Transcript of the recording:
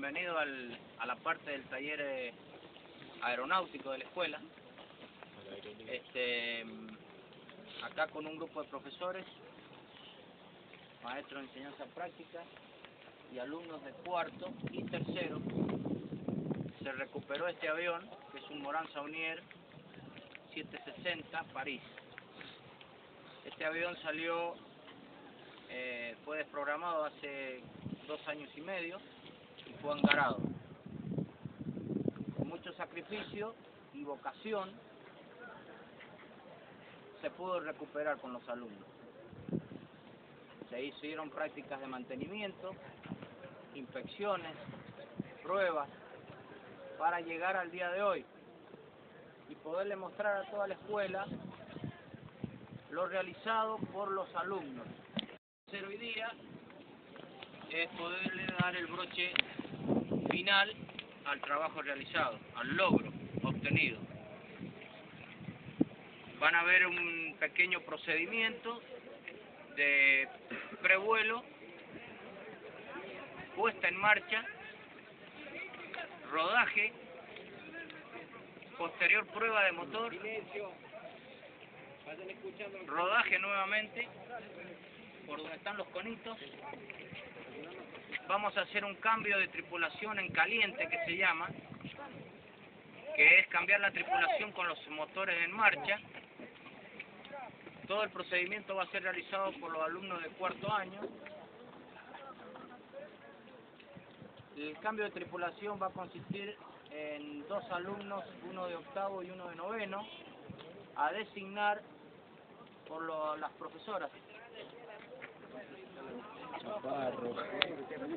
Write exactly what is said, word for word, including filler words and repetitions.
bienvenido al, a la parte del taller eh, aeronáutico de la escuela. Este, acá con un grupo de profesores, maestros de enseñanza práctica y alumnos de cuarto y tercero, se recuperó este avión, que es un Morane Saunier setecientos sesenta París. Este avión salió, eh, fue desprogramado hace dos años y medio y fue engarado. Con mucho sacrificio y vocación se pudo recuperar con los alumnos. Se hicieron prácticas de mantenimiento, inspecciones, pruebas, para llegar al día de hoy y poderle mostrar a toda la escuela lo realizado por los alumnos. El hoy día es poderle dar el broche final al trabajo realizado, al logro obtenido. Van a ver un pequeño procedimiento de prevuelo, puesta en marcha, rodaje, posterior prueba de motor, rodaje nuevamente por donde están los conitos. Vamos a hacer un cambio de tripulación en caliente, que se llama, que es cambiar la tripulación con los motores en marcha. Todo el procedimiento va a ser realizado por los alumnos de cuarto año. El cambio de tripulación va a consistir en dos alumnos, uno de octavo y uno de noveno, a designar por lo, las profesoras. Chaparro.